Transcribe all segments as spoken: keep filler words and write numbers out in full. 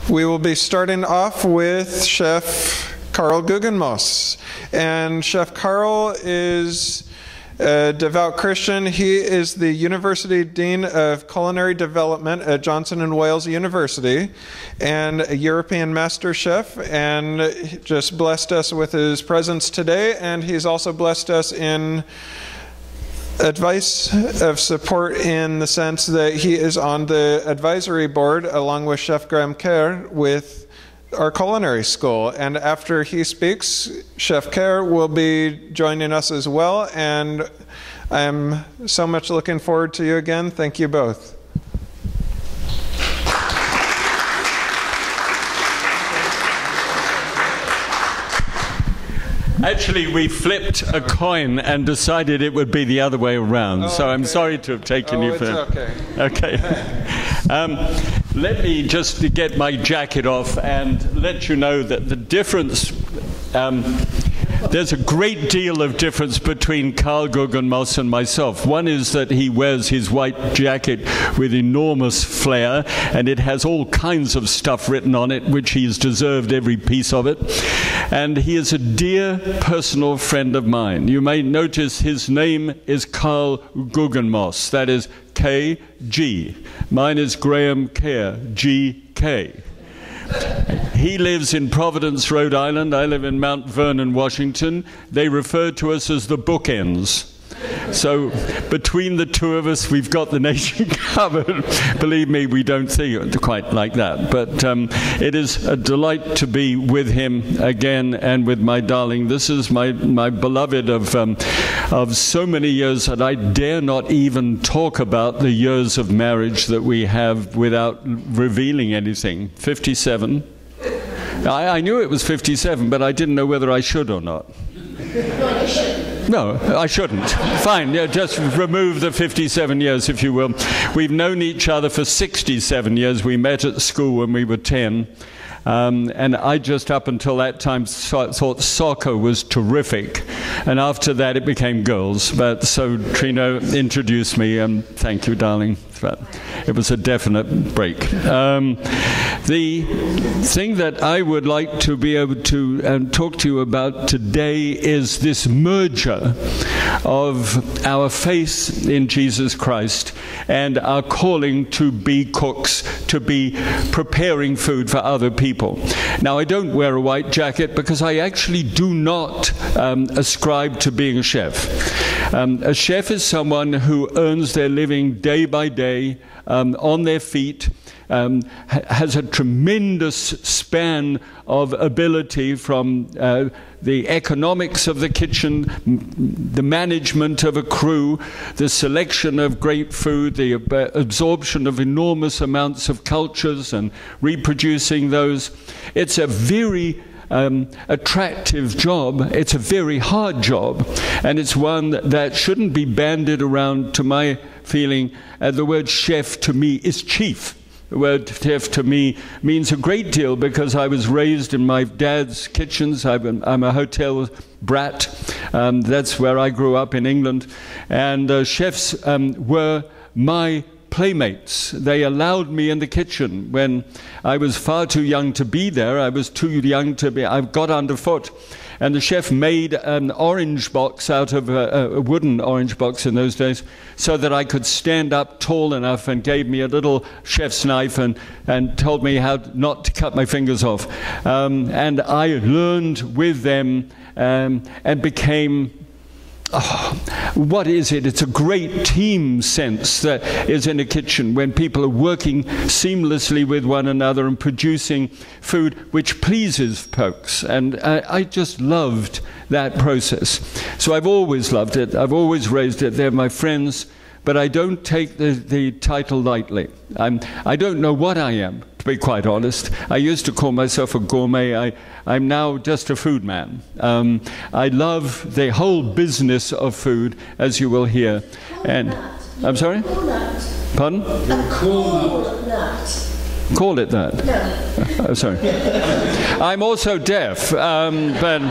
We will be starting off with Chef Karl Guggenmoos. And Chef Karl is a devout Christian. He is the University Dean of Culinary Development at Johnson and Wales University and a European Master Chef, and just blessed us with his presence today. And he's also blessed us in advice of support in the sense that he is on the advisory board along with Chef Kerr with our culinary school. And after he speaks, Chef Kerr will be joining us as well. And I am so much looking forward to you again. Thank you both. Actually, we flipped a coin and decided it would be the other way around. Oh, so I'm okay. sorry to have taken oh, you for... it's okay. Okay. um, let me just get my jacket off and let you know that the difference... Um, There's a great deal of difference between Karl Guggenmoos and myself. One is that he wears his white jacket with enormous flair, and it has all kinds of stuff written on it, which he's deserved every piece of it. And he is a dear personal friend of mine. You may notice his name is Karl Guggenmoos. That is K G. Mine is Graham Kerr, G K. He lives in Providence, Rhode Island. I live in Mount Vernon, Washington. They refer to us as the bookends. So between the two of us, we've got the nation covered. Believe me, we don't see it quite like that. But um, it is a delight to be with him again and with my darling. This is my, my beloved of, um, of so many years that I dare not even talk about the years of marriage that we have without revealing anything. fifty-seven. I, I knew it was fifty-seven, but I didn't know whether I should or not. No, I shouldn't. Fine, yeah, just remove the fifty-seven years, if you will. We've known each other for sixty-seven years. We met at school when we were ten. Um, and I just up until that time so, thought soccer was terrific. And after that it became girls. But so Trina introduced me, and thank you, darling. It was a definite break. Um, the thing that I would like to be able to um, talk to you about today is this merger of our faith in Jesus Christ and our calling to be cooks, to be preparing food for other people. Now, I don't wear a white jacket because I actually do not um, ascribe to being a chef. Um, a chef is someone who earns their living day by day, um, on their feet, um, ha has a tremendous span of ability from uh, the economics of the kitchen, the management of a crew, the selection of great food, the absorption of enormous amounts of cultures and reproducing those. It's a very Um, attractive job. It's a very hard job, and it's one that shouldn't be bandied around. To my feeling, uh, the word chef to me is chief. The word chef to me means a great deal because I was raised in my dad's kitchens. I'm, I'm a hotel brat. Um, that's where I grew up in England, and uh, chefs um, were my playmates. They allowed me in the kitchen when I was far too young to be there. I was too young to be, I got underfoot. And the chef made an orange box out of a, a wooden orange box in those days so that I could stand up tall enough, and gave me a little chef's knife and, and told me how not to cut my fingers off. Um, and I learned with them um, and became Oh, what is it? It's a great team sense that is in a kitchen when people are working seamlessly with one another and producing food which pleases folks. And I, I just loved that process. So I've always loved it. I've always raised it. They're my friends, but I don't take the, the title lightly. I'm, I don't know what I am, to be quite honest. I used to call myself a gourmet. I, I'm now just a food man. Um, I love the whole business of food, as you will hear. Call and that. I'm sorry? Call that. Pardon? A call that. Call it that? No. Oh, sorry. I'm also deaf, um, but...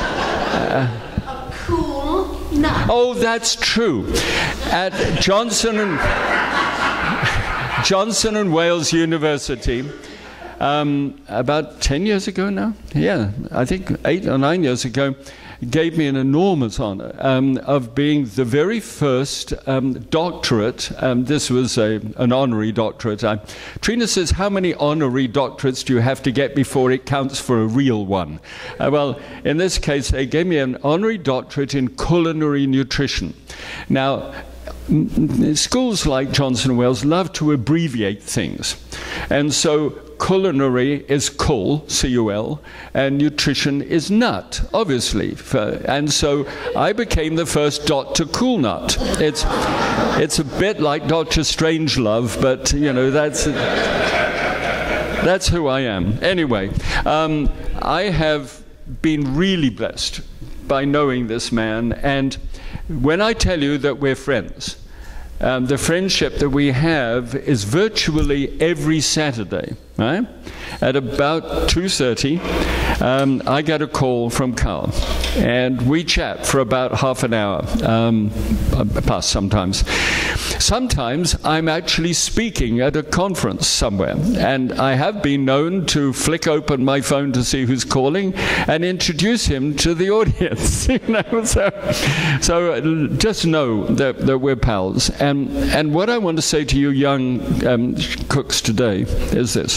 Uh, a cool nut. Oh, that's true. At Johnson and... Johnson and Wales University, um, about ten years ago now, yeah, I think eight or nine years ago, gave me an enormous honor um, of being the very first um, doctorate. Um, this was a, an honorary doctorate. I, Trina says, how many honorary doctorates do you have to get before it counts for a real one? Uh, well, in this case, they gave me an honorary doctorate in culinary nutrition. Now, schools like Johnson and Wales love to abbreviate things. And so culinary is cul, C U L, and nutrition is nut, obviously. And so I became the first Doctor Cool Nut. It's, it's a bit like Doctor Strangelove, but, you know, that's, that's who I am. Anyway, um, I have been really blessed by knowing this man, and when I tell you that we're friends, Um, the friendship that we have is virtually every Saturday, right? At about two thirty, um, I get a call from Carl, and we chat for about half an hour, um, plus sometimes. Sometimes I'm actually speaking at a conference somewhere, and I have been known to flick open my phone to see who's calling and introduce him to the audience. You know, so, so just know that, that we're pals. And, and what I want to say to you young um, cooks today is this.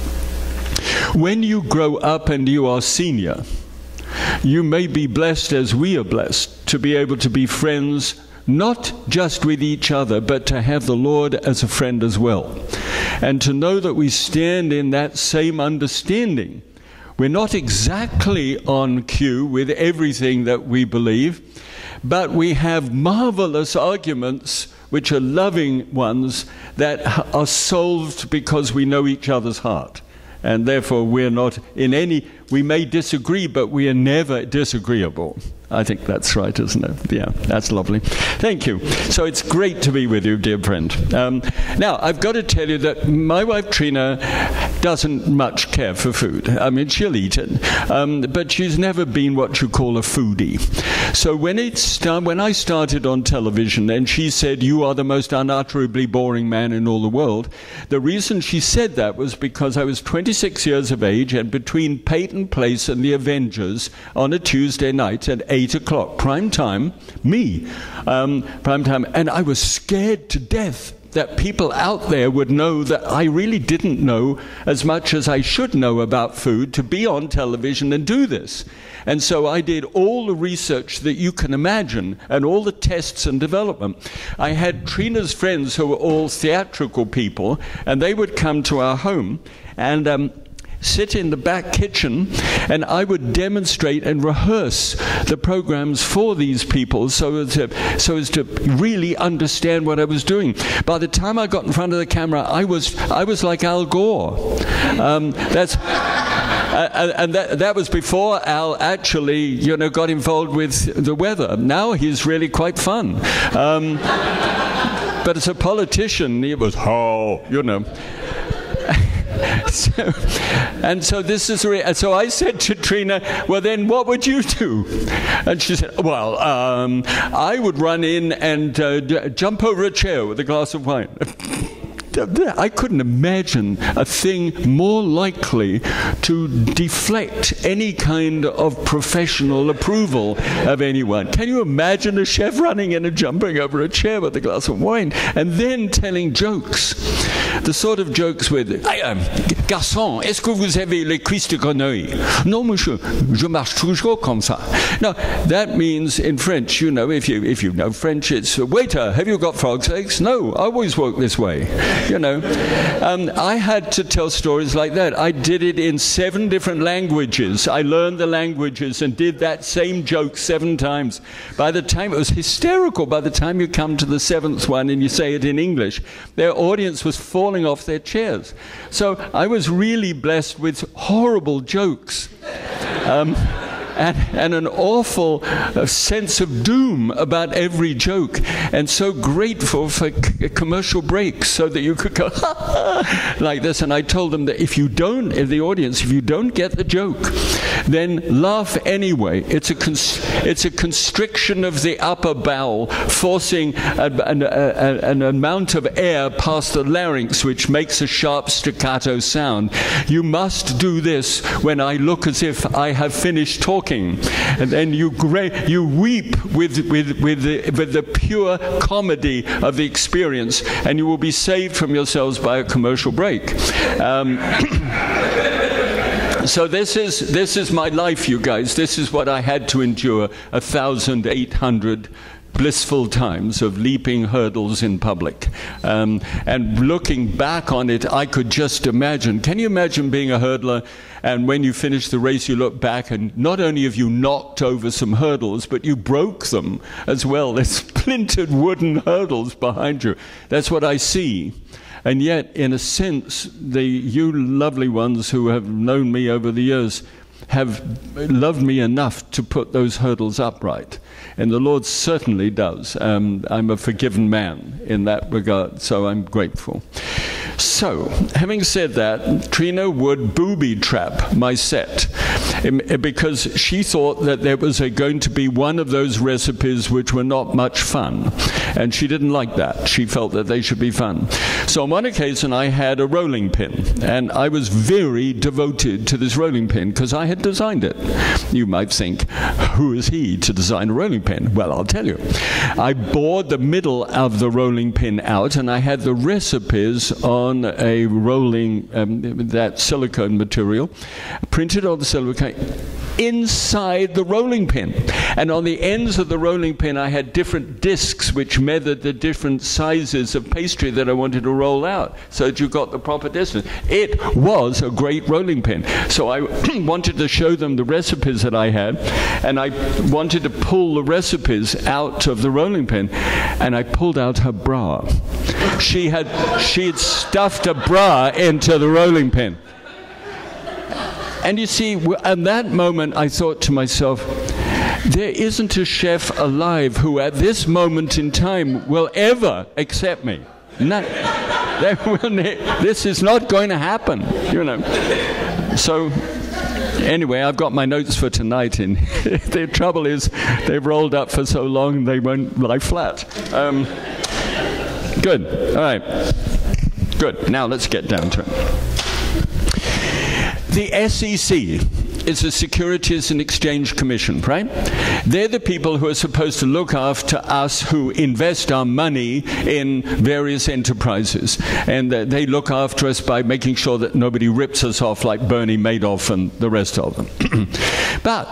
When you grow up and you are senior, you may be blessed as we are blessed to be able to be friends not just with each other, but to have the Lord as a friend as well. And to know that we stand in that same understanding. We're not exactly on cue with everything that we believe, but we have marvelous arguments which are loving ones that are solved because we know each other's heart. And therefore we're not in any, we may disagree, but we are never disagreeable. I think that's right, isn't it? Yeah, that's lovely. Thank you. So it's great to be with you, dear friend. Um, now, I've got to tell you that my wife Trina doesn't much care for food. I mean, she'll eat it, um, but she's never been what you call a foodie. So when, it start, when I started on television and she said, you are the most unutterably boring man in all the world, the reason she said that was because I was twenty-six years of age, and between Peyton Place and the Avengers on a Tuesday night at eight o'clock, prime time, me, um, prime time, and I was scared to death that people out there would know that I really didn't know as much as I should know about food to be on television and do this. And so I did all the research that you can imagine and all the tests and development. I had Trina's friends who were all theatrical people, and they would come to our home and um, sit in the back kitchen, and I would demonstrate and rehearse the programs for these people so as to, so as to really understand what I was doing. By the time I got in front of the camera, I was, I was like Al Gore. Um, that's... Uh, and that, that was before Al actually, you know, got involved with the weather. Now he's really quite fun. Um, but as a politician, it was, oh, you know. So, and so this is, re so I said to Trina, well then what would you do? And she said, well, um, I would run in and uh, d jump over a chair with a glass of wine. I couldn't imagine a thing more likely to deflect any kind of professional approval of anyone. Can you imagine a chef running in and jumping over a chair with a glass of wine and then telling jokes? The sort of jokes with, um, garçon, est-ce que vous avez les cuisses de grenouille? Non, monsieur, je marche toujours comme ça. Now, that means in French, you know, if you, if you know French, it's, waiter, have you got frog's legs? No, I always walk this way. You know, um, I had to tell stories like that. I did it in seven different languages. I learned the languages and did that same joke seven times. By the time, it was hysterical. By the time you come to the seventh one and you say it in English, their audience was falling off their chairs. So I was really blessed with horrible jokes. Um, And, and an awful uh, sense of doom about every joke, and so grateful for c commercial breaks so that you could go ha, ha, like this. And I told them that if you don't, if the audience, if you don't get the joke, then laugh anyway. It's a, cons it's a constriction of the upper bowel, forcing a, an, a, an amount of air past the larynx, which makes a sharp staccato sound. You must do this when I look as if I have finished talking. And then you, gra you weep with, with, with, the, with the pure comedy of the experience, and you will be saved from yourselves by a commercial break. Um, So this is, this is my life, you guys. This is what I had to endure, a thousand eight hundred blissful times of leaping hurdles in public. Um, and looking back on it, I could just imagine. Can you imagine being a hurdler, and when you finish the race, you look back, and not only have you knocked over some hurdles, but you broke them as well. There's splintered wooden hurdles behind you. That's what I see. And yet, in a sense, the you lovely ones who have known me over the years have loved me enough to put those hurdles upright. And the Lord certainly does. Um, I'm a forgiven man in that regard, so I'm grateful. So, having said that, Trina would booby-trap my set because she thought that there was a, going to be one of those recipes which were not much fun. And she didn't like that. She felt that they should be fun. So on one occasion, I had a rolling pin. And I was very devoted to this rolling pin because I had designed it. You might think, who is he to design a rolling pin? Well, I'll tell you. I bored the middle of the rolling pin out, and I had the recipes on a rolling, um, that silicone material, printed on the silicone inside the rolling pin. And on the ends of the rolling pin, I had different discs which measured the different sizes of pastry that I wanted to roll out, so that you got the proper distance. It was a great rolling pin. So I wanted to show them the recipes that I had, and I wanted to pull the recipes out of the rolling pin, and I pulled out her bra. She had, she had stuffed a bra into the rolling pin. And you see, at that moment, I thought to myself, there isn't a chef alive who at this moment in time will ever accept me. No, they will, this is not going to happen, you know. So, anyway, I've got my notes for tonight, and the trouble is they've rolled up for so long they won't lie flat. Um, good, all right. Good, now let's get down to it. The S E C is the Securities and Exchange Commission, right? They're the people who are supposed to look after us who invest our money in various enterprises. And uh, they look after us by making sure that nobody rips us off like Bernie Madoff and the rest of them. But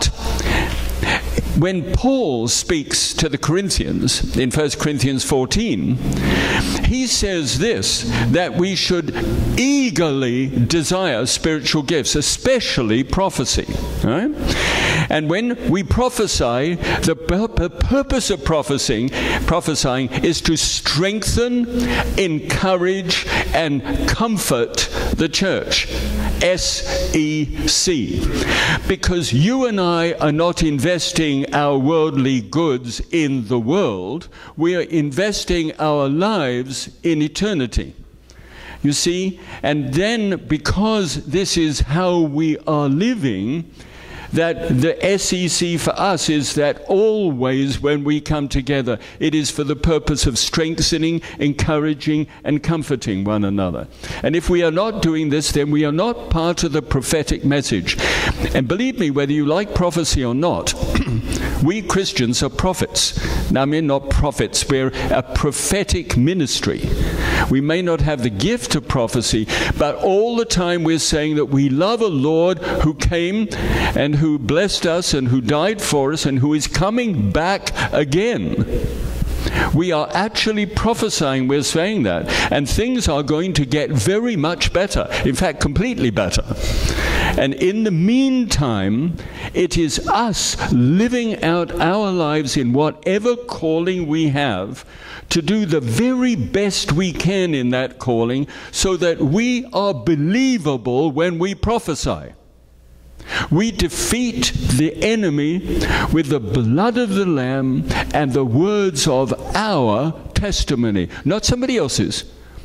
when Paul speaks to the Corinthians in First Corinthians fourteen, he says this, that we should eagerly desire spiritual gifts, especially prophecy. Right? And when we prophesy, the pur purpose of prophesying, prophesying is to strengthen, encourage, and comfort the church. S E C. Because you and I are not investing our worldly goods in the world, we are investing our lives in eternity. You see? And then, because this is how we are living, that the S E C for us is that always when we come together, it is for the purpose of strengthening, encouraging, and comforting one another. And if we are not doing this, then we are not part of the prophetic message. And believe me, whether you like prophecy or not, we Christians are prophets. Now, I mean not prophets, we're a prophetic ministry. We may not have the gift of prophecy, but all the time we're saying that we love a Lord who came and who blessed us and who died for us and who is coming back again. We are actually prophesying, we're saying that, and things are going to get very much better, in fact completely better. And in the meantime, it is us living out our lives in whatever calling we have to do the very best we can in that calling so that we are believable when we prophesy. We defeat the enemy with the blood of the Lamb and the words of our testimony, not somebody else's,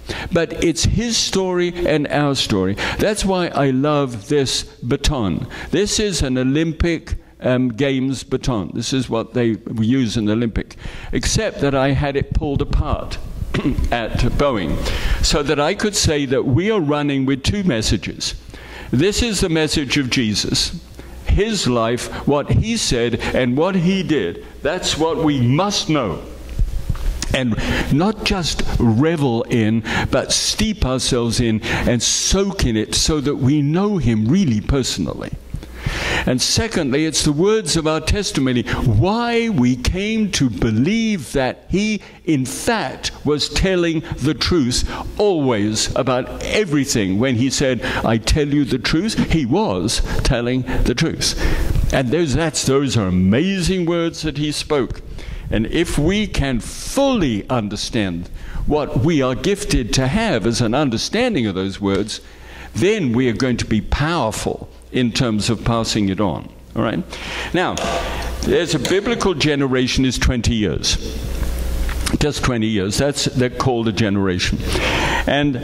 But it's his story and our story. That's why I love this baton. This is an Olympic um, Games baton. This is what they use in the Olympic. Except that I had it pulled apart at Boeing, so that I could say that we are running with two messages. This is the message of Jesus, his life, what he said, and what he did. That's what we must know. And not just revel in, but steep ourselves in and soak in it so that we know him really personally. And secondly, it's the words of our testimony, why we came to believe that he, in fact, was telling the truth always about everything. When he said, I tell you the truth, he was telling the truth. And those, that's, those are amazing words that he spoke. And if we can fully understand what we are gifted to have as an understanding of those words, then we are going to be powerful in terms of passing it on. All right? Now, there's a biblical generation is twenty years. Just twenty years. That's they're called a generation. And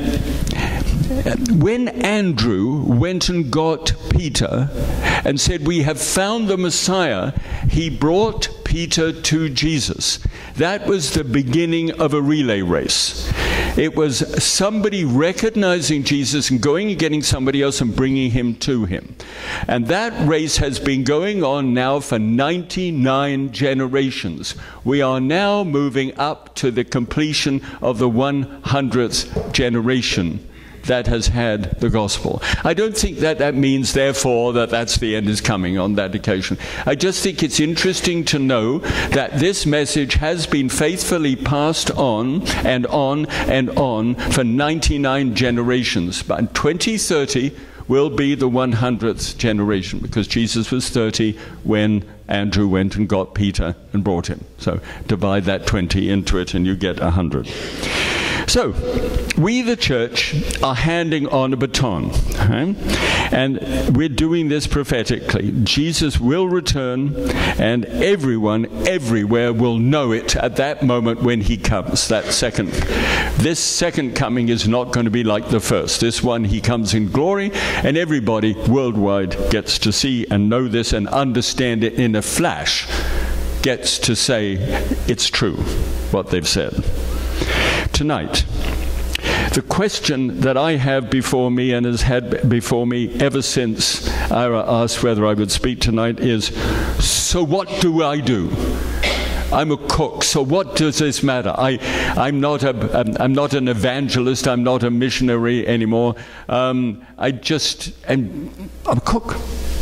when Andrew went and got Peter and said, we have found the Messiah, he brought Peter to Jesus. That was the beginning of a relay race. It was somebody recognizing Jesus and going and getting somebody else and bringing him to him. And that race has been going on now for ninety-nine generations. We are now moving up to the completion of the one hundredth generation that has had the gospel. I don't think that that means, therefore, that that's the end is coming on that occasion. I just think it's interesting to know that this message has been faithfully passed on and on and on for ninety-nine generations. But in twenty thirty will be the one hundredth generation, because Jesus was thirty when Andrew went and got Peter and brought him. So divide that twenty into it and you get one hundred. So, we, the church, are handing on a baton, okay? And we're doing this prophetically. Jesus will return, and everyone, everywhere, will know it at that moment when he comes, that second. This second coming is not going to be like the first. This one, he comes in glory, and everybody worldwide gets to see and know this and understand it in a flash, gets to say it's true, what they've said. Tonight, the question that I have before me and has had before me ever since Ira asked whether I would speak tonight is, so what do I do? I'm a cook, so what does this matter? I, I'm, not a, I'm not an evangelist, I'm not a missionary anymore. Um, I just, am, I'm a cook.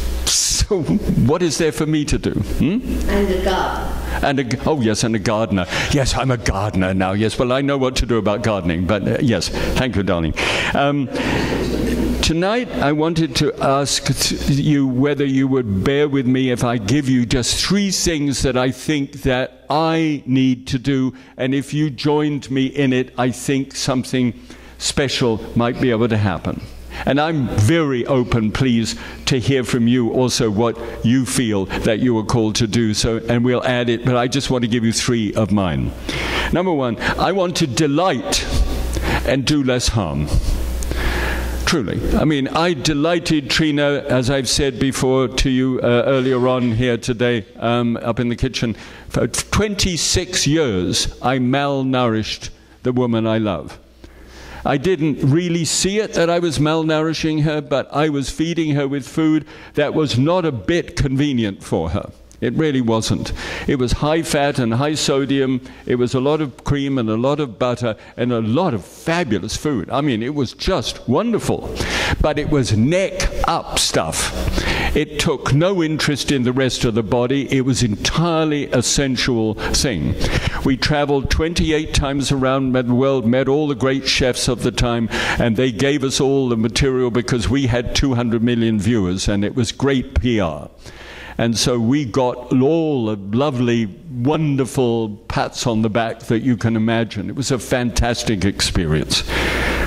So what is there for me to do? Hmm? And a gardener. And a, oh yes, and a gardener. Yes, I'm a gardener now. Yes, well, I know what to do about gardening. But uh, yes, thank you, darling. Um, tonight, I wanted to ask you whether you would bear with me if I give you just three things that I think that I need to do. And if you joined me in it, I think something special might be able to happen. And I'm very open, please, to hear from you also what you feel that you are called to do. So, and we'll add it, but I just want to give you three of mine. Number one, I want to delight and do less harm. Truly. I mean, I delighted Trina, as I've said before to you uh, earlier on here today, um, up in the kitchen. For twenty-six years, I malnourished the woman I love. I didn't really see it that I was malnourishing her, but I was feeding her with food that was not a bit convenient for her. It really wasn't. It was high fat and high sodium. It was a lot of cream and a lot of butter and a lot of fabulous food. I mean, it was just wonderful. But it was neck up stuff. It took no interest in the rest of the body. It was entirely a sensual thing. We traveled twenty-eight times around the world, met all the great chefs of the time, and they gave us all the material because we had two hundred million viewers, and it was great P R. And so we got all the lovely, wonderful pats on the back that you can imagine. It was a fantastic experience.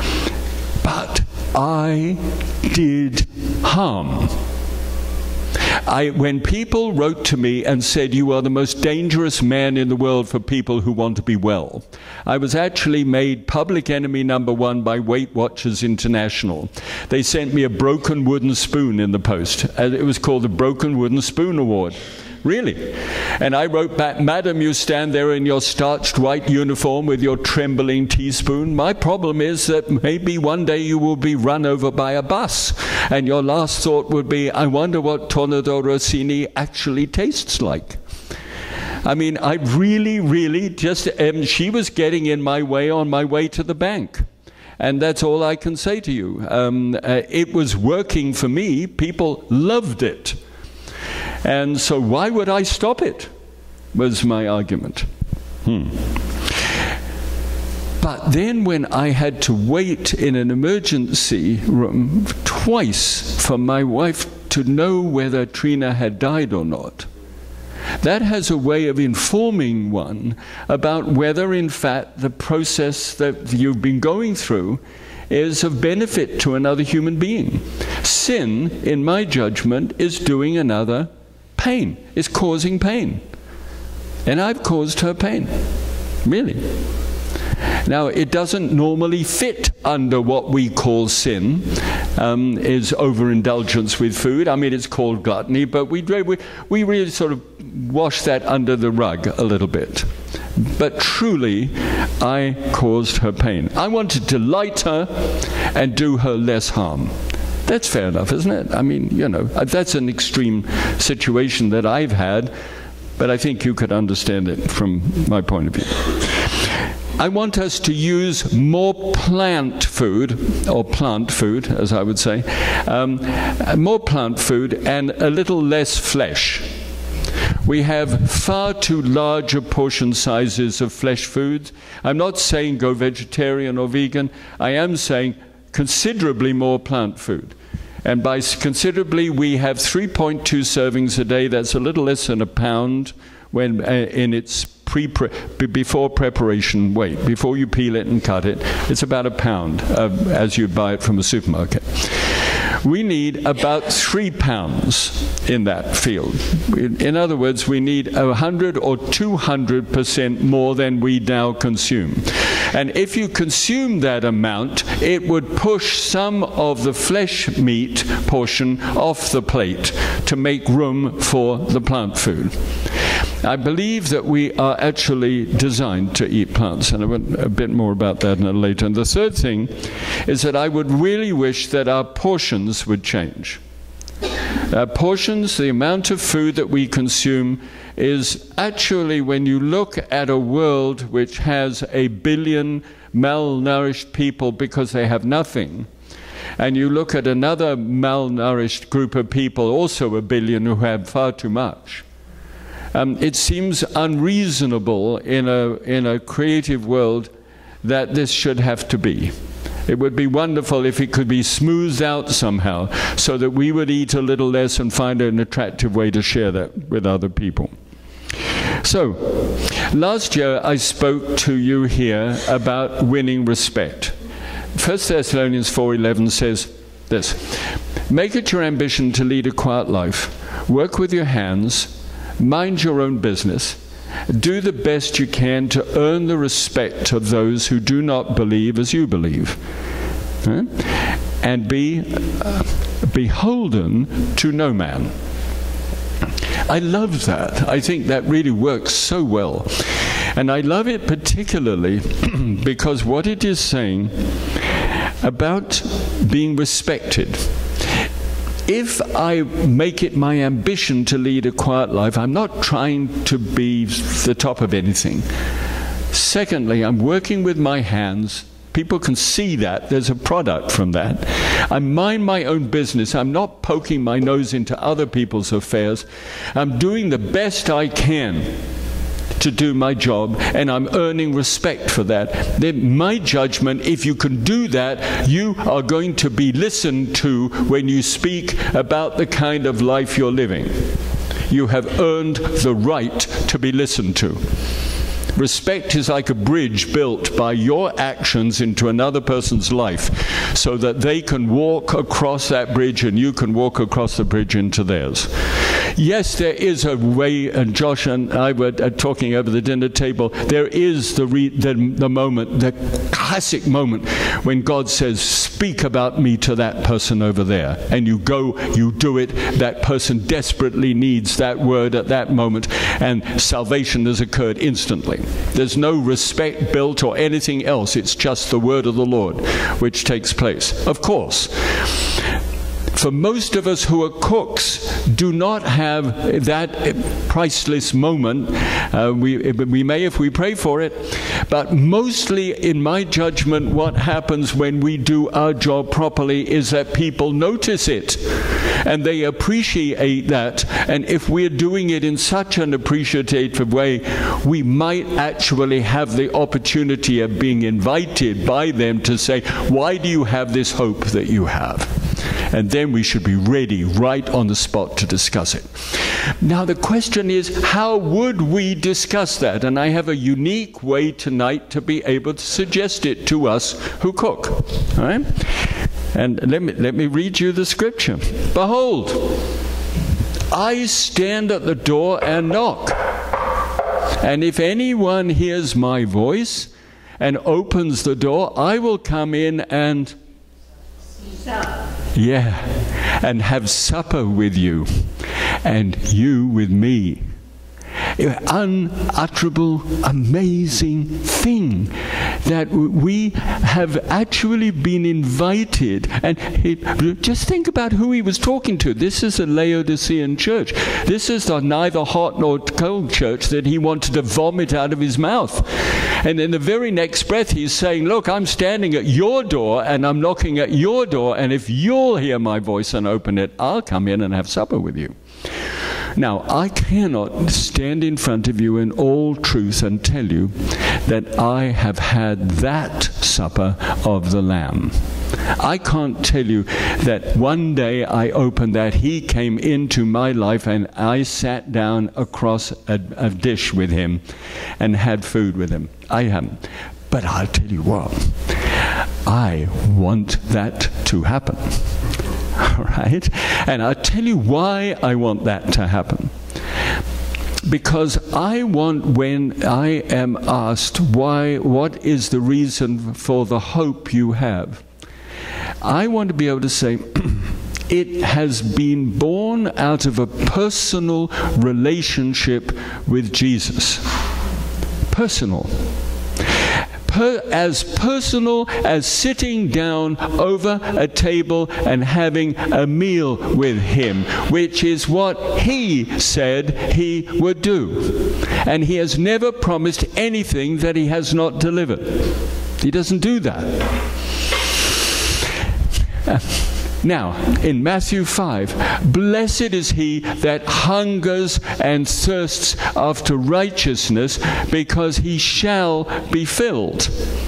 But I did harm. I, when people wrote to me and said, you are the most dangerous man in the world for people who want to be well, I was actually made public enemy number one by Weight Watchers International. They sent me a broken wooden spoon in the post. And it was called the Broken Wooden Spoon Award. Really. And I wrote back, Madam, you stand there in your starched white uniform with your trembling teaspoon. My problem is that maybe one day you will be run over by a bus. And your last thought would be, I wonder what Tornado Rossini actually tastes like. I mean, I really, really just, um, she was getting in my way on my way to the bank. And that's all I can say to you. Um, uh, it was working for me. People loved it. And so why would I stop it, was my argument. Hmm. But then when I had to wait in an emergency room twice for my wife to know whether Trina had died or not, that has a way of informing one about whether, in fact, the process that you've been going through is of benefit to another human being. Sin, in my judgment, is doing another pain, is causing pain. And I've caused her pain, really. Now, it doesn't normally fit under what we call sin, um, is overindulgence with food. I mean, it's called gluttony, but we, we, we really sort of wash that under the rug a little bit. But truly, I caused her pain. I want to delight her and do her less harm. That's fair enough, isn't it? I mean, you know, that's an extreme situation that I've had, but I think you could understand it from my point of view. I want us to use more plant food, or plant food, as I would say, um, more plant food and a little less flesh. We have far too larger portion sizes of flesh foods. I'm not saying go vegetarian or vegan. I am saying considerably more plant food. And by considerably, we have three point two servings a day. That's a little less than a pound when uh, in its pre -pre before preparation weight. Before you peel it and cut it, it's about a pound uh, as you buy it from a supermarket. We need about three pounds in that field. In other words, we need one hundred or two hundred percent more than we now consume. And if you consume that amount, it would push some of the flesh meat portion off the plate to make room for the plant food. I believe that we are actually designed to eat plants, and I want a bit more about that later. And the third thing is that I would really wish that our portions would change. Our portions, the amount of food that we consume, is actually, when you look at a world which has a billion malnourished people because they have nothing, and you look at another malnourished group of people, also a billion, who have far too much, Um, it seems unreasonable in a, in a creative world that this should have to be. It would be wonderful if it could be smoothed out somehow so that we would eat a little less and find an attractive way to share that with other people. So, last year I spoke to you here about winning respect. First Thessalonians four eleven says this: make it your ambition to lead a quiet life, work with your hands, mind your own business, do the best you can to earn the respect of those who do not believe as you believe, right? And be uh, beholden to no man. I love that. I think that really works so well. And I love it particularly because what it is saying about being respected. If I make it my ambition to lead a quiet life, I'm not trying to be the top of anything. Secondly, I'm working with my hands. People can see that. There's a product from that. I mind my own business. I'm not poking my nose into other people's affairs. I'm doing the best I can to do my job, and I'm earning respect for that. Then my judgment, if you can do that, you are going to be listened to when you speak about the kind of life you're living. You have earned the right to be listened to. Respect is like a bridge built by your actions into another person's life so that they can walk across that bridge and you can walk across the bridge into theirs. Yes, there is a way, and Josh and I were talking over the dinner table, there is the, re, the, the moment, the classic moment when God says, speak about me to that person over there. And you go, you do it, that person desperately needs that word at that moment, and salvation has occurred instantly. There's no respect built or anything else, it's just the word of the Lord which takes place. Of course, for most of us who are cooks, do not have that priceless moment. Uh, we, we may if we pray for it, but mostly, in my judgment, what happens when we do our job properly is that people notice it, and they appreciate that. And if we're doing it in such an appreciative way, we might actually have the opportunity of being invited by them to say, why do you have this hope that you have? And then we should be ready right on the spot to discuss it. Now the question is, how would we discuss that? And I have a unique way tonight to be able to suggest it to us who cook. All right? And let me, let me read you the scripture. Behold, I stand at the door and knock. And if anyone hears my voice and opens the door, I will come in and... Yeah, and have supper with you, and you with me. Unutterable, amazing thing that we have actually been invited. And he, just think about who he was talking to. This is a Laodicean church. This is the neither hot nor cold church that he wanted to vomit out of his mouth. And in the very next breath he's saying, look, I'm standing at your door and I'm knocking at your door, and if you'll hear my voice and open it, I'll come in and have supper with you. Now, I cannot stand in front of you in all truth and tell you that I have had that supper of the Lamb. I can't tell you that one day I opened that, he came into my life and I sat down across a, a dish with him and had food with him. I haven't. But I'll tell you what, I want that to happen. All right? And I'll tell you why I want that to happen. Because I want, when I am asked, why, what is the reason for the hope you have? I want to be able to say, it has been born out of a personal relationship with Jesus. Personal. Per, as personal as sitting down over a table and having a meal with him, which is what he said he would do. And he has never promised anything that he has not delivered. He doesn't do that. Uh, Now, in Matthew five, blessed is he that hungers and thirsts after righteousness, because he shall be filled.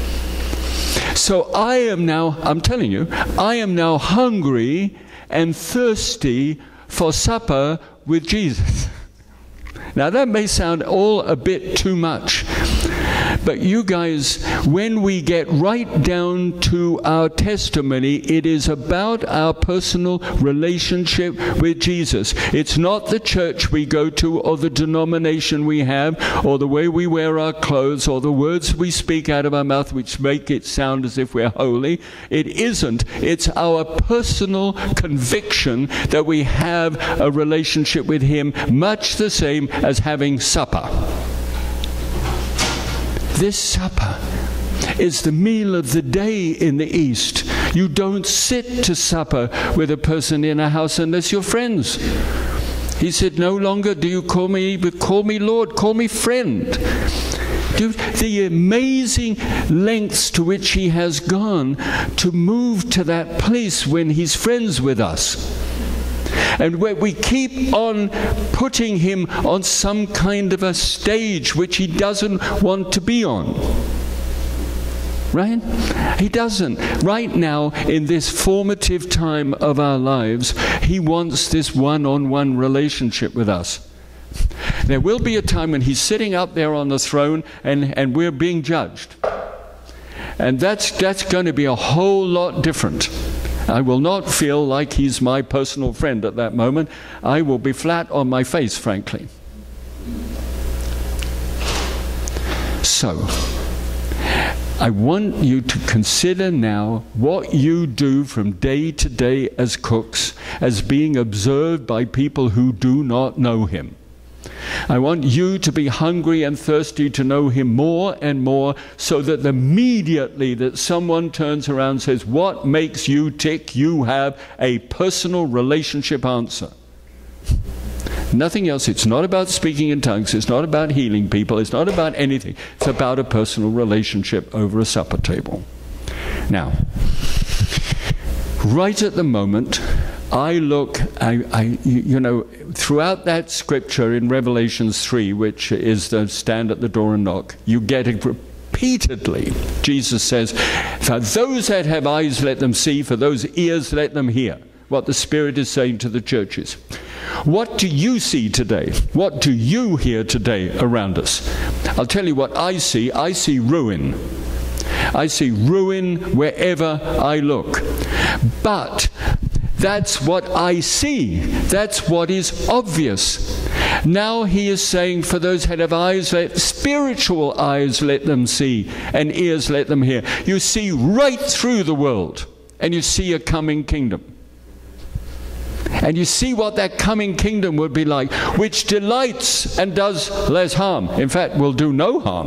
So I am now, I'm telling you, I am now hungry and thirsty for supper with Jesus. Now that may sound all a bit too much. But you guys, when we get right down to our testimony, it is about our personal relationship with Jesus. It's not the church we go to, or the denomination we have, or the way we wear our clothes, or the words we speak out of our mouth which make it sound as if we're holy. It isn't. It's our personal conviction that we have a relationship with him, much the same as having supper. This supper is the meal of the day in the East. You don't sit to supper with a person in a house unless you're friends. He said, no longer do you call me, but call me Lord, call me friend. Dude, the amazing lengths to which he has gone to move to that place when he's friends with us. And where we keep on putting him on some kind of a stage which he doesn't want to be on. Right? He doesn't. Right now, in this formative time of our lives, he wants this one-on-one relationship with us. There will be a time when he's sitting up there on the throne and, and we're being judged. And that's, that's going to be a whole lot different. I will not feel like he's my personal friend at that moment. I will be flat on my face, frankly. So, I want you to consider now what you do from day to day as cooks as being observed by people who do not know him. I want you to be hungry and thirsty to know him more and more, so that immediately that someone turns around and says, what makes you tick? You have a personal relationship answer. Nothing else. It's not about speaking in tongues. It's not about healing people. It's not about anything. It's about a personal relationship over a supper table. Now, right at the moment, I look, I, I, you know, throughout that scripture in Revelations three, which is the stand at the door and knock, you get it repeatedly. Jesus says, for those that have eyes, let them see. For those ears, let them hear. What the Spirit is saying to the churches. What do you see today? What do you hear today around us? I'll tell you what I see. I see ruin. I see ruin wherever I look. But that's what I see. That's what is obvious. Now he is saying, for those that have eyes, let spiritual eyes let them see, and ears let them hear. You see right through the world, and you see a coming kingdom. And you see what that coming kingdom would be like, which delights and does less harm. In fact, will do no harm.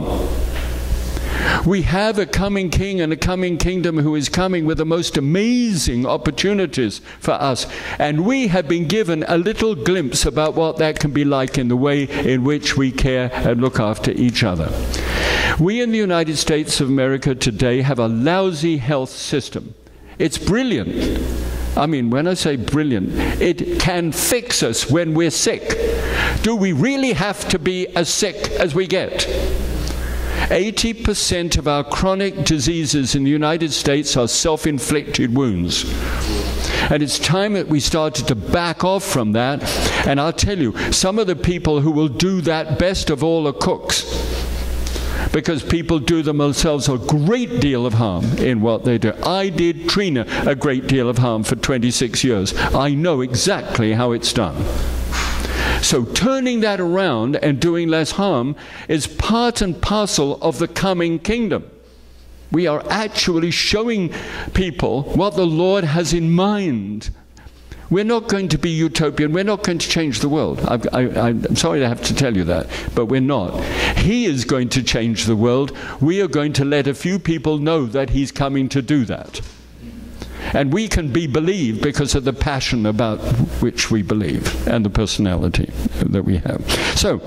We have a coming king and a coming kingdom who is coming with the most amazing opportunities for us. And we have been given a little glimpse about what that can be like in the way in which we care and look after each other. We in the United States of America today have a lousy health system. It's brilliant. I mean, when I say brilliant, it can fix us when we're sick. Do we really have to be as sick as we get? eighty percent of our chronic diseases in the United States are self-inflicted wounds. And it's time that we started to back off from that. And I'll tell you, some of the people who will do that best of all are cooks. Because people do themselves a great deal of harm in what they do. I did Trina a great deal of harm for twenty-six years. I know exactly how it's done. So turning that around and doing less harm is part and parcel of the coming kingdom. We are actually showing people what the Lord has in mind. We're not going to be utopian. We're not going to change the world. I, I, I'm sorry to have to tell you that, but we're not. He is going to change the world. We are going to let a few people know that he's coming to do that. And we can be believed because of the passion about which we believe and the personality that we have. So,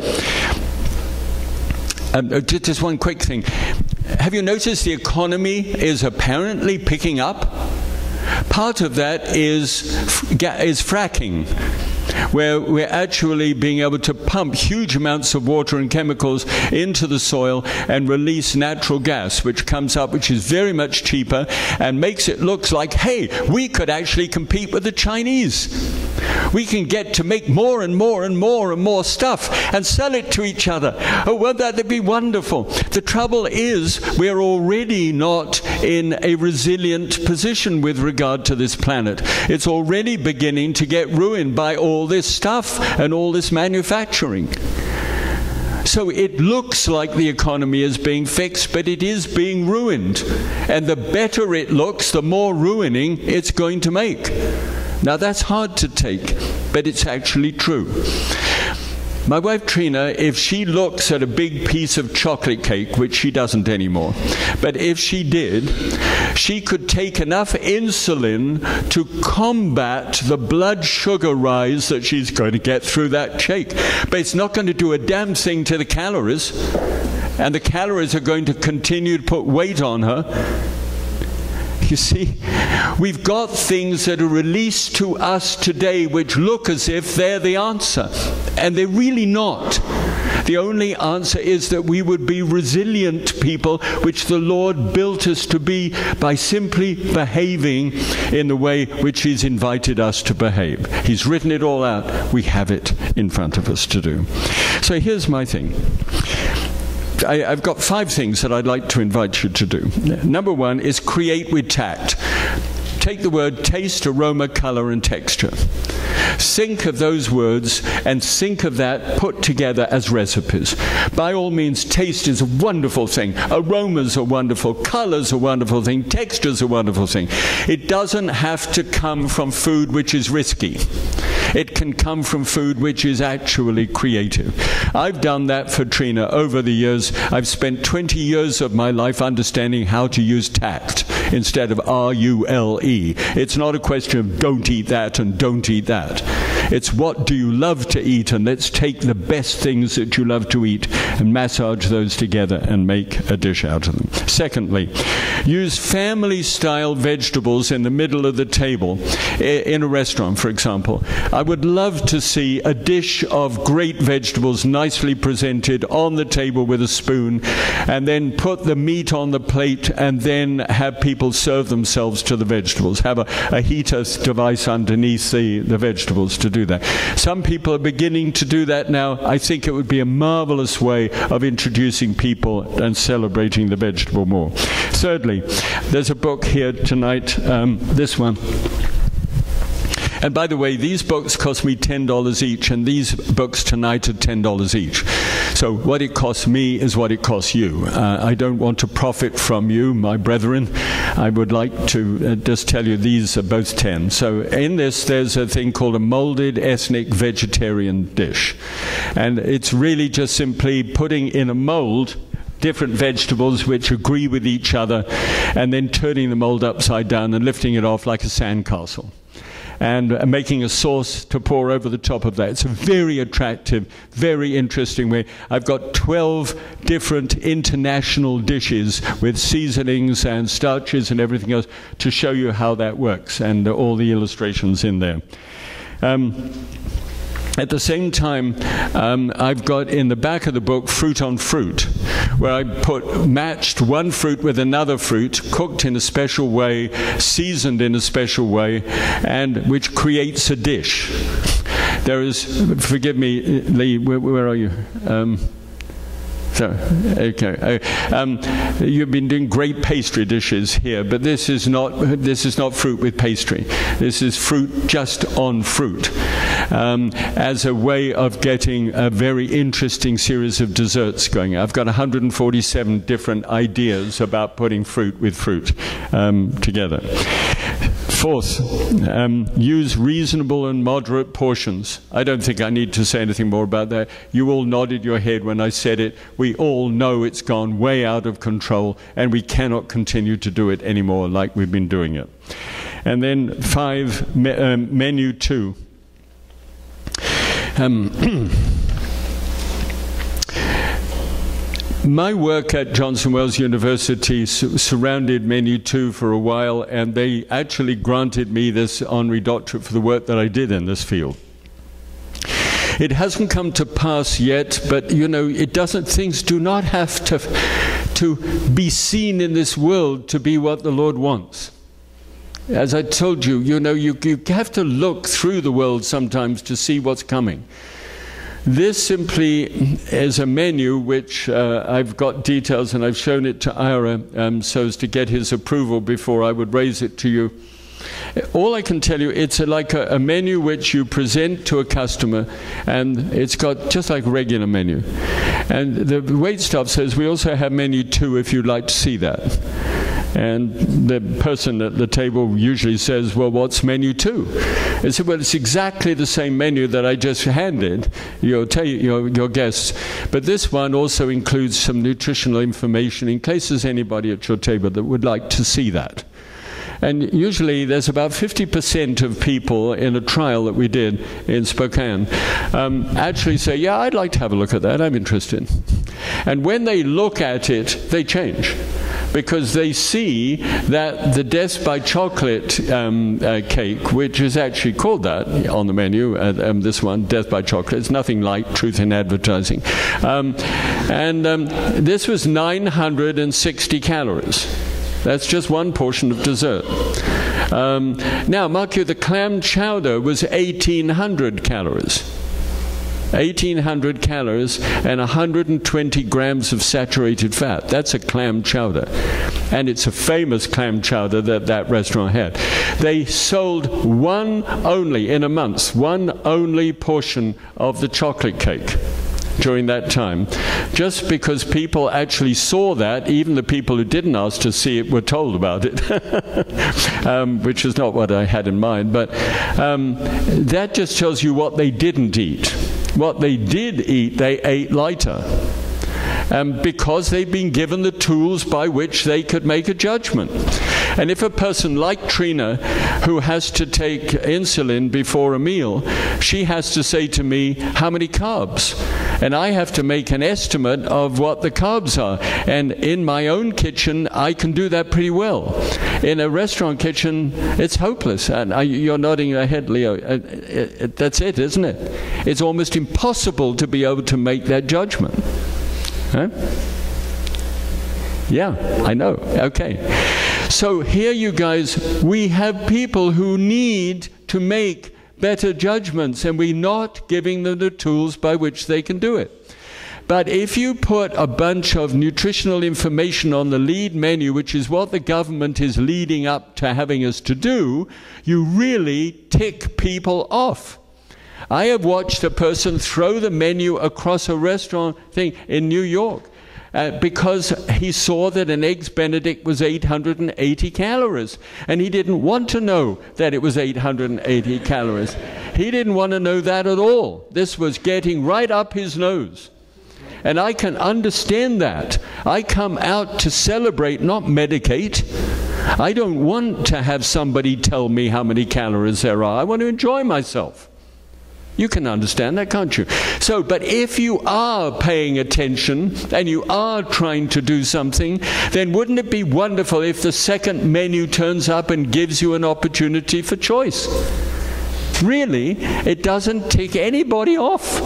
um, just one quick thing. Have you noticed the economy is apparently picking up? Part of that is, is fracking, where we're actually being able to pump huge amounts of water and chemicals into the soil and release natural gas, which comes up, which is very much cheaper and makes it look like, hey, we could actually compete with the Chinese. We can get to make more and more and more and more stuff and sell it to each other. Oh, won't that be wonderful? The trouble is we're already not in a resilient position with regard to this planet. It's already beginning to get ruined by all this stuff and all this manufacturing. So it looks like the economy is being fixed, but it is being ruined. And the better it looks, the more ruining it's going to make. Now that's hard to take, but it's actually true. My wife Trina, if she looks at a big piece of chocolate cake, which she doesn't anymore, but if she did, she could take enough insulin to combat the blood sugar rise that she's going to get through that cake. But it's not going to do a damn thing to the calories, and the calories are going to continue to put weight on her. You see, we've got things that are released to us today which look as if they're the answer, and they're really not. The only answer is that we would be resilient people, which the Lord built us to be by simply behaving in the way which He's invited us to behave. He's written it all out. We have it in front of us to do. So here's my thing. I, I've got five things that I'd like to invite you to do. Number one is create with tact. Take the word taste, aroma, color, and texture. Think of those words and think of that put together as recipes. By all means, taste is a wonderful thing. Aromas are wonderful. Colors are a wonderful thing. Textures are a wonderful thing. It doesn't have to come from food which is risky. It can come from food which is actually creative. I've done that for Trina over the years. I've spent twenty years of my life understanding how to use tact instead of R U L E. It's not a question of don't eat that and don't eat that. It's what do you love to eat, and let's take the best things that you love to eat and massage those together and make a dish out of them. Secondly, use family-style vegetables in the middle of the table in a restaurant, for example. I would love to see a dish of great vegetables nicely presented on the table with a spoon, and then put the meat on the plate and then have people serve themselves to the vegetables. Have a, a heater device underneath the, the vegetables to do that. Some people are beginning to do that now. I think it would be a marvelous way of introducing people and celebrating the vegetable more. Thirdly, there's a book here tonight, um, this one. And by the way, these books cost me ten dollars each, and these books tonight are ten dollars each. So what it costs me is what it costs you. Uh, I don't want to profit from you, my brethren. I would like to uh, just tell you these are both ten. So in this, there's a thing called a molded ethnic vegetarian dish. And it's really just simply putting in a mold different vegetables which agree with each other, and then turning the mold upside down and lifting it off like a sandcastle, and making a sauce to pour over the top of that. It's a very attractive, very interesting way. I've got twelve different international dishes with seasonings and starches and everything else to show you how that works, and all the illustrations in there. Um, At the same time, um, I've got in the back of the book Fruit on Fruit, where I put matched one fruit with another fruit, cooked in a special way, seasoned in a special way, and which creates a dish. There is, forgive me, Lee, where, where are you? Um, So, okay. Um, you've been doing great pastry dishes here, but this is not this is not fruit with pastry. This is fruit just on fruit, um, as a way of getting a very interesting series of desserts going. I've got one hundred forty-seven different ideas about putting fruit with fruit um, together. Fourth, um, use reasonable and moderate portions. I don't think I need to say anything more about that. You all nodded your head when I said it. We all know it's gone way out of control, and we cannot continue to do it anymore like we've been doing it. And then five, me, um, menu two. Um, My work at Johnson Wales University su surrounded Menu two for a while, and they actually granted me this honorary doctorate for the work that I did in this field. It hasn't come to pass yet, but you know, it doesn't, things do not have to, to be seen in this world to be what the Lord wants. As I told you, you know, you, you have to look through the world sometimes to see what's coming. This simply is a menu which uh, I've got details, and I've shown it to Ira um, so as to get his approval before I would raise it to you. All I can tell you, it's a, like a, a menu which you present to a customer, and it's got just like a regular menu. And the waitstaff says, we also have menu two if you'd like to see that. And the person at the table usually says, well, what's menu two? I said, well, it's exactly the same menu that I just handed your, your, your guests. But this one also includes some nutritional information in case there's anybody at your table that would like to see that. And usually there's about fifty percent of people in a trial that we did in Spokane um, actually say, yeah, I'd like to have a look at that, I'm interested. And when they look at it, they change. because they see that the death by chocolate um, uh, cake, which is actually called that on the menu, uh, um, this one, death by chocolate, it's nothing like truth in advertising. Um, and um, this was nine hundred sixty calories. That's just one portion of dessert. Um, now, mark you, the clam chowder was eighteen hundred calories. eighteen hundred calories and one hundred twenty grams of saturated fat. That's a clam chowder. And it's a famous clam chowder that that restaurant had. They sold one only, in a month, one only portion of the chocolate cake during that time, just because people actually saw that. Even the people who didn't ask to see it were told about it, um, which is not what I had in mind. But um, that just tells you what they didn't eat. What they did eat, they ate lighter, um, because they've been given the tools by which they could make a judgment. And if a person like Trina, who has to take insulin before a meal, she has to say to me, how many carbs? And I have to make an estimate of what the carbs are. And in my own kitchen, I can do that pretty well. In a restaurant kitchen, it's hopeless. And I, you're nodding your head, Leo. Uh, it, it, that's it, isn't it? It's almost impossible to be able to make that judgment. Huh? Yeah, I know. Okay. So here, you guys, we have people who need to make better judgments, and we're not giving them the tools by which they can do it. But if you put a bunch of nutritional information on the lead menu, which is what the government is leading up to having us to do, you really tick people off. I have watched a person throw the menu across a restaurant thing in New York uh, because he saw that an Eggs Benedict was eight hundred eighty calories. And he didn't want to know that it was eight hundred eighty calories. He didn't want to know that at all. This was getting right up his nose. And I can understand that. I come out to celebrate, not medicate. I don't want to have somebody tell me how many calories there are. I want to enjoy myself. You can understand that, can't you? So, but if you are paying attention and you are trying to do something, then wouldn't it be wonderful if the second menu turns up and gives you an opportunity for choice? Really, it doesn't tick anybody off.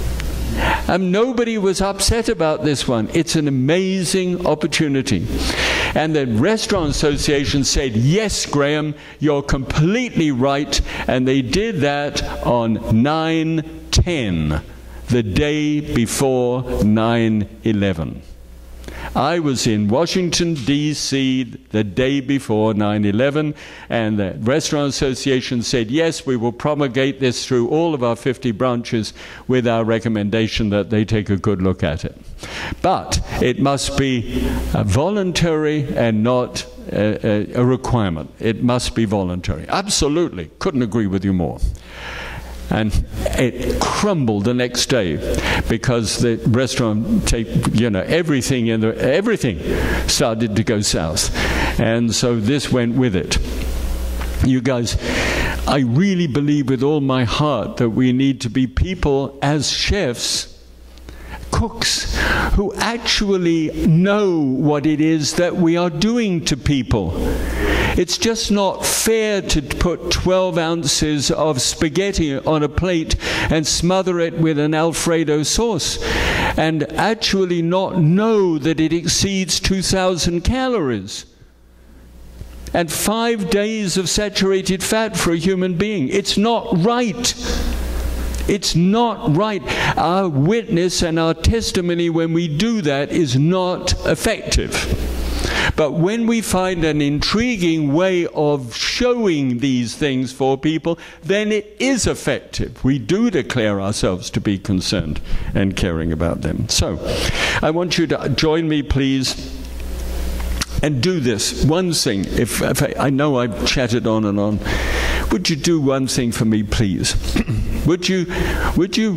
And nobody was upset about this one. It's an amazing opportunity. And the Restaurant Association said, yes, Graham, you're completely right. And they did that on nine ten, the day before nine eleven. I was in Washington, D C the day before nine eleven, and the Restaurant Association said, yes, we will promulgate this through all of our fifty branches with our recommendation that they take a good look at it. But it must be uh, voluntary and not uh, a, a requirement. It must be voluntary. Absolutely. Couldn't agree with you more. And it crumbled the next day because the restaurant, take, you know, everything in the everything started to go south, and so this went with it. You guys, I really believe with all my heart that we need to be people as chefs, cooks, who actually know what it is that we are doing to people. It's just not fair to put twelve ounces of spaghetti on a plate and smother it with an Alfredo sauce and actually not know that it exceeds two thousand calories. And five days of saturated fat for a human being. It's not right. It's not right. Our witness and our testimony when we do that is not effective. But when we find an intriguing way of showing these things for people, then it is effective. We do declare ourselves to be concerned and caring about them. So, I want you to join me, please, and do this. One thing, if, if I, I know I've chatted on and on, would you do one thing for me, please? Would you, would you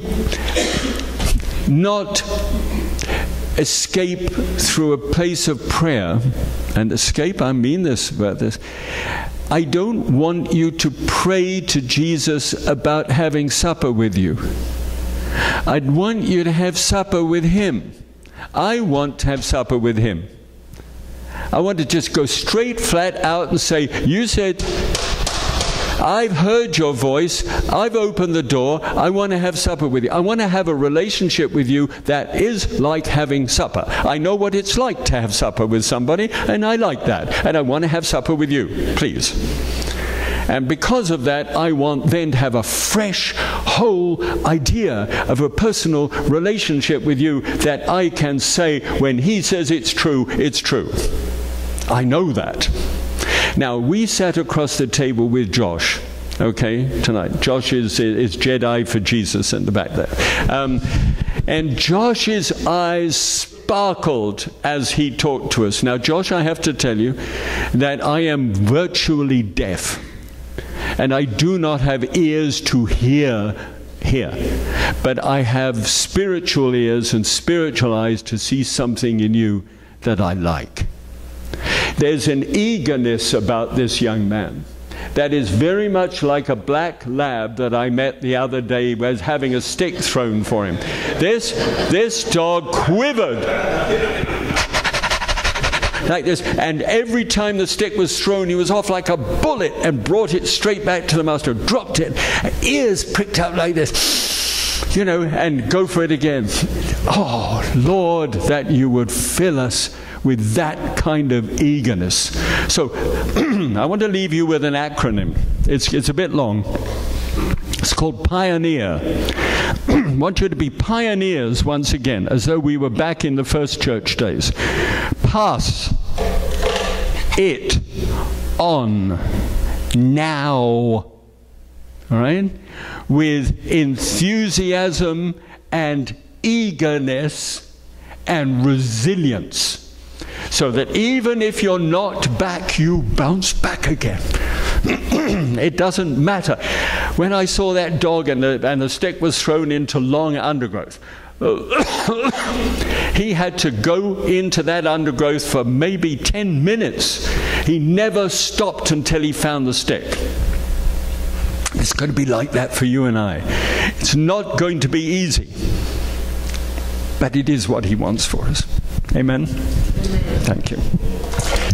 not escape through a place of prayer? And escape, I mean this about this. I don't want you to pray to Jesus about having supper with you. I'd want you to have supper with him. I want to have supper with him. I want to just go straight flat out and say, you said, I've heard your voice, I've opened the door, I want to have supper with you. I want to have a relationship with you that is like having supper. I know what it's like to have supper with somebody, and I like that. And I want to have supper with you, please. And because of that, I want then to have a fresh, whole idea of a personal relationship with you that I can say, when he says it's true, it's true. I know that. Now, we sat across the table with Josh, okay, tonight. Josh is, is Jedi for Jesus in the back there. Um, and Josh's eyes sparkled as he talked to us. Now, Josh, I have to tell you that I am virtually deaf. And I do not have ears to hear here. But I have spiritual ears and spiritual eyes to see something in you that I like. There's an eagerness about this young man that is very much like a black lab that I met the other day was having a stick thrown for him. This, this dog quivered like this, and every time the stick was thrown, he was off like a bullet and brought it straight back to the master, dropped it, ears pricked up like this, you know, and go for it again. Oh, Lord, that you would fill us with that kind of eagerness. So I want to leave you with an acronym. It's, it's a bit long. It's called Pioneer. I want you to be pioneers once again, as though we were back in the first church days. Pass it on now. All right? With enthusiasm and eagerness and resilience. So that even if you're knocked back, you bounce back again. It doesn't matter. When I saw that dog and the, and the stick was thrown into long undergrowth, he had to go into that undergrowth for maybe ten minutes. He never stopped until he found the stick. It's going to be like that for you and I. It's not going to be easy, but it is what he wants for us. Amen? Amen. Thank you.